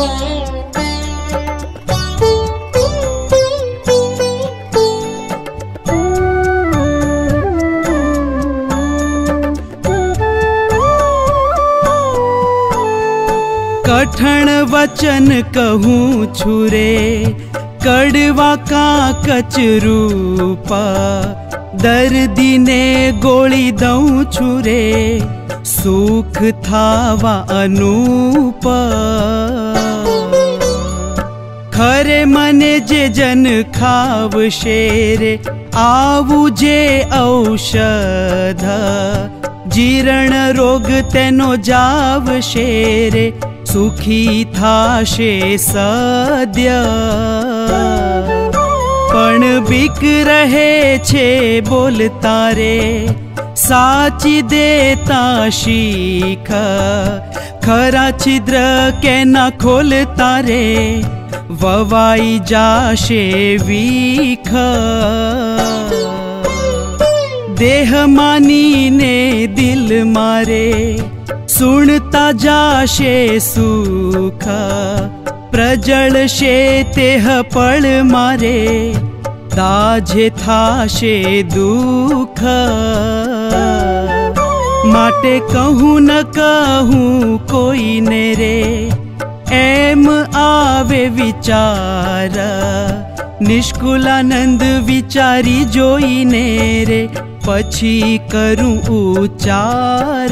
कठण वचन कहूँ छुरे, कड़वा का कचरूपा, दर्दी ने गोली दऊँ छुरे, सुख थावा अनूप। खरे मने जे जन खाव शेरे, आवु जे औषध, जीर्ण रोग तेनो जाव शेरे, सुखी थाशे सद्य। पण बीक रहे छे बोलता रे, साची देता शीख, खरा छिद्र के न खोलता रे, ववाई जाशे वीख। देह मानी ने दिल मारे, सुनता जाशे सुख, प्रजळशे तेह पळ मारे, दाझे थाशे दुख। माटे कहूँ न कहूँ कोई ने रे, एम आवे विचार, निष्कुलानंद विचारी जोई ने रे, पछी करूं उचार।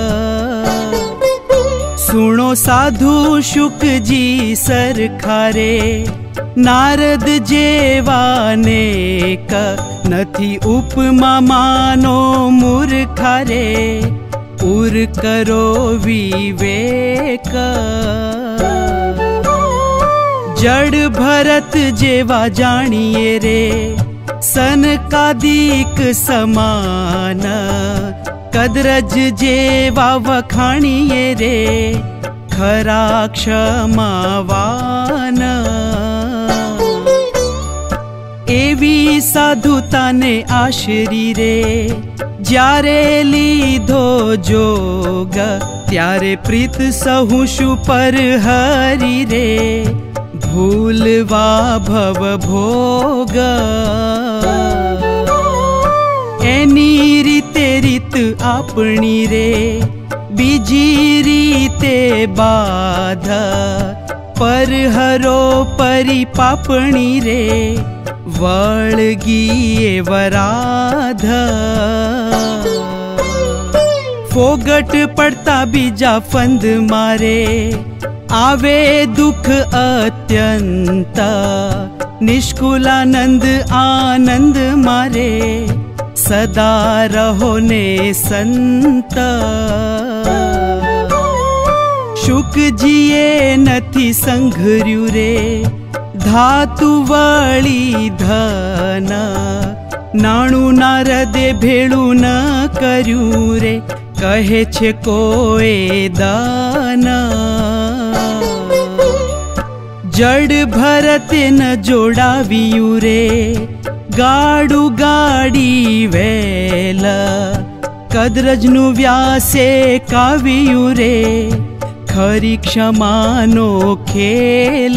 सुनो साधु शुक जी सरखारे, नारद जेवाने क, नथी उपमा मानो मूर्खारे, उर करो विवेक। जड़ भरत जेवा जानिए रे, सनकादिक समान, कदरज जेवा वखाणिए रे, खरा क्षमावान। एवी साधुता ने आश्री रे, ज्यारे लीधो जोग, त्यारे प्रीत सहु पर हरि रे, भूलवा भव भोग। एनी रीते रीत आपणी रे, बीजी रीते बाध, पर हरो परी पापणी रे, वळगी वराध। फोगट पड़ता बीजा फंद मारे, आवे दुख अत्यंत, निष्कुलानंद आनंद मारे, सदा रहो ने संत। शुक जिए नथी संघर्यु रे, धातु वळी धन, नाणु नारदे भेळू न कर्यु रे, कहे छे कोए दान। जड़ भरत न जोड़ाव्यू रे, गाड़ू गाड़ी वेल, कदरजनु व्यासे काव्यू रे, खरी क्षमानो खेल।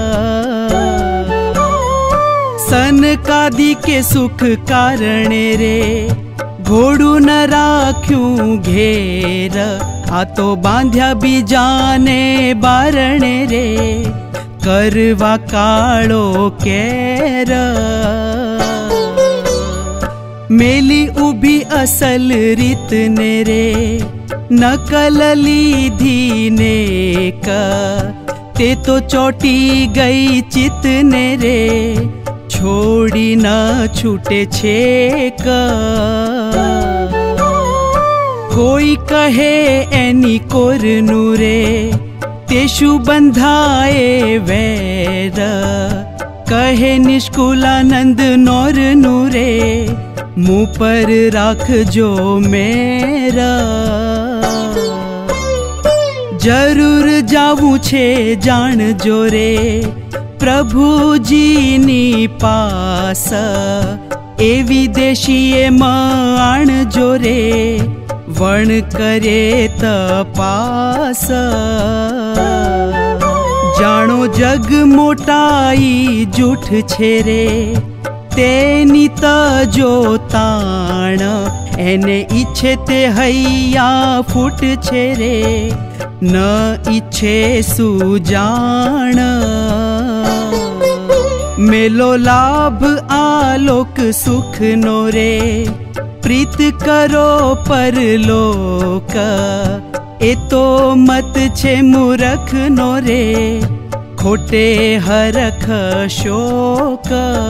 सनकादि के सुख कारणे रे, घोड़ू न राख्यूं घेर, आ तो बांध्या बीजाने बारणे रे, करवा काळो केर। मेली उभी असल रीत ने रे, नकल लीधी नेक, ते तो चोटी गई चित ने रे, छोड़ी न छूटे छेक। कोई कहे एनी कोरनु रे, तेषु बंधाए वैर, कहे निष्कुलानंद नौर नूरे, मुँह पर राख जो मेरा। जरूर जाऊँ छे जान जोरे, प्रभु जी नी पास, एवी देशीए माण जोरे, वण करे तपास। जग मोटाई जूठ छेरे तेनी तजो ताण एने इच्छे ते हैया फूट छेरे न इच्छे सुजाण मेलो लाभ आलोक सुख नो रे प्रीत करो परलोक ए तो मत छे मूरख नो रे खोटे हरख शोक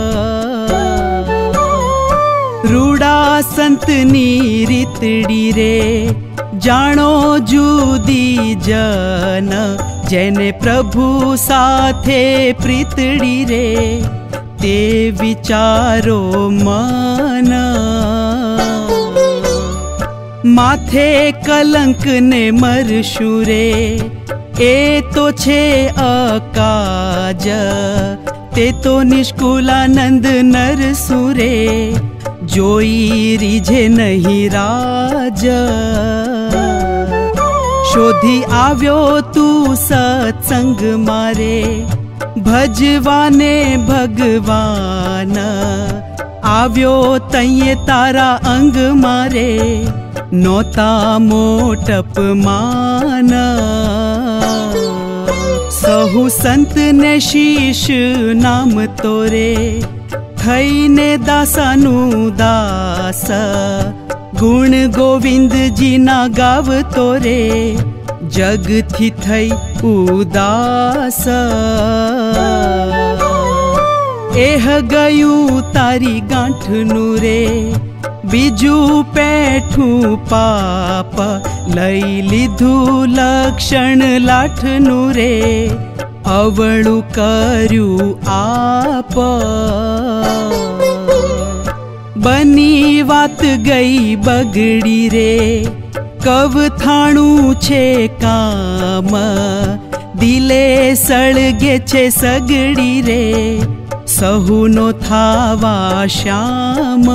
रूड़ा संतनी रीतड़ी रे जानो जुदी जन जेने प्रभु साथे प्रीतड़ी रे ते विचारो मन माथे कलंक ने मरशु रे ए तो छे अकाज ते तो निष्कुलानंद नरसुरे जोई रिझे नहीं राज शोधी आव्यो तू सत्संग मारे भजवाने भगवान आव्यो तये तारा अंग मारे नोता मोटप मान सहु संत ने शीश नाम तोरे थईने दासानु दास गुण गोविंद जी ना गाव तोरे जग थी थई उदास एह गयु तारी गांठ नुरे बीजू पेठू पाप लई लीधु लक्षण लाठ नुरे अवळु कर्यु आप बनी वात गई बगड़ी रे कव थाणु छे काम दिले सळगे छे सगड़ी रे सहुनो थावा श्याम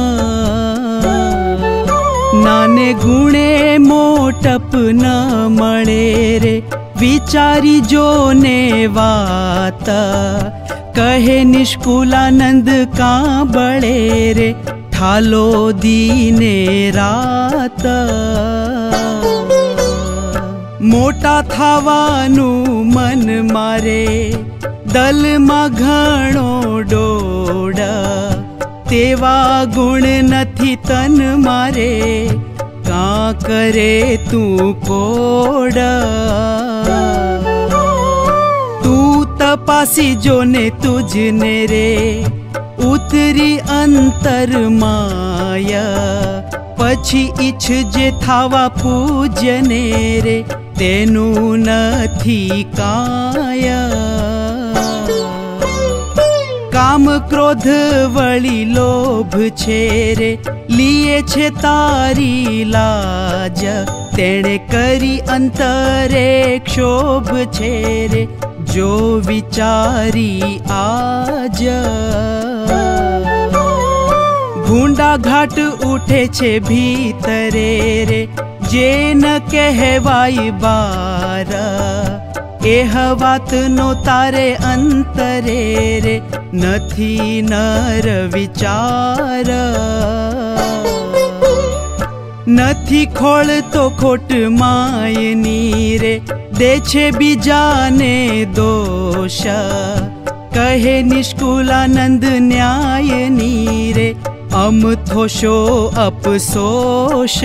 नाने गुणे मोटप न मळे रे विचारी जो ने वात कहे निष्कुलानंद का बळे रे ठालो दीने रात मोटा थावानु मन मारे दल मा घणो डोड तेवा गुण नथी तन मारे का करे तू कोड तू तपासी जो ने तुझने रे उतरी अंतर माया पछी इच्छ जे थावा पूजने रे तेनु नथी काया काम क्रोध वળી लोभ छे रे लिए छे तारी लाज तेणे करी अंतरे क्षोभ छे रे जो विचारी आज भूंडा घाट उठे छे भीतरे रे जे न कहवाई बार एह वात नो तारे अंतरे रे नथी नर विचार नथी खोल तो खोट मायनी रे दे छे बीजाने दोष कहे निष्कुलानंद न्यायनी रे अम थोशो अफसोस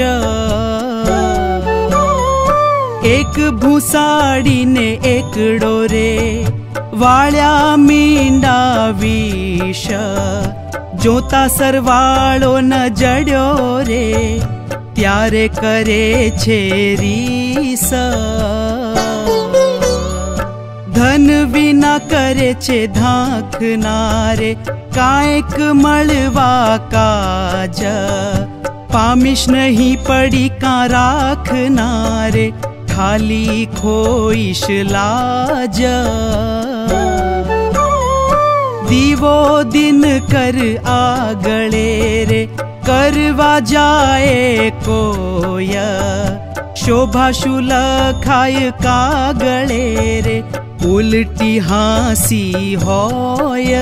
एक भूसाड़ी ने एक डोरे वाळ्या मींडा विष जोता सरवाळो न जड्यो रे त्यारे करे छे रीस धन विना करे छे धांकनारे कायक मळवा काज पामिश नहीं पड़ी का राखनारे खाली खोईश लाज दीवो दिन कर आगळे रे करवा जाए कोय शोभा शुल खाय कागळे रे उल्टी हांसी होय।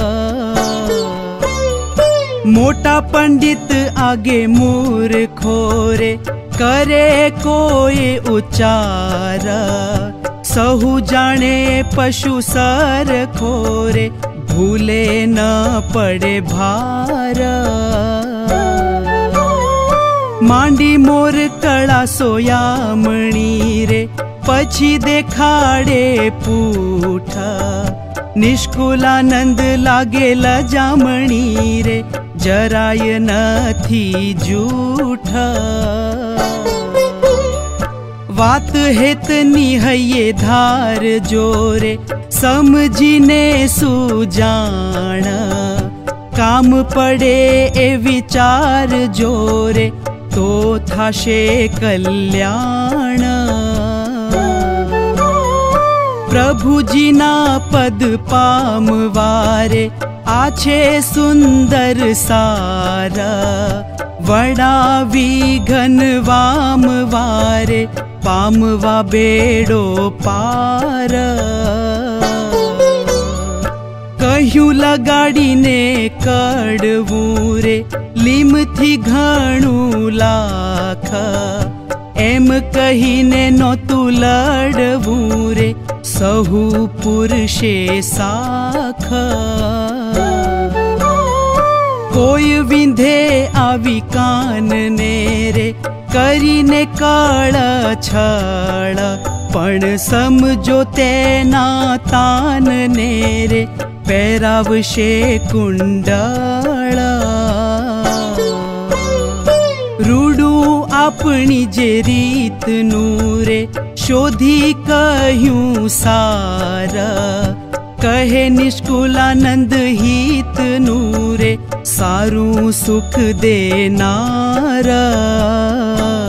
मोटा पंडित आगे मूर्खो रे, करे कोई उच्चार। सहु जाने पशु सर खोरे, भूले न पड़े भार। मांडी मोर कड़ा सोयामणी रे, पछी देखाड़े पूठा। निष्कुलानंद लागे लजामणी रे, जराय नथी जूठा। वात हेतनी हये धार जोरे, समझीने सुजाण। काम पड़े ए विचार जोरे, तो थाशे कल्याण। प्रभुजीना पद पामवारे, आछे सुंदर सारा। वड़ा विघन वाम वारे, पामवा बेड़ो पार। कह्यू लगाड़ीने कड़वू रे, लीम थी घणू लाख। एम कहीने नोतू लड़वू रे, सहु पुरुषे साख। कोई विंधे आवी कान ने रे, करीने काळ छळ। पण समझो तेना तान ने रे, पैरावशे कुंडळ। रूडू अपनी जे रीत नूरे, शोधी कह्यू सार। कहे निष्कुलानंद हित नूरे, सारू सुख देनार।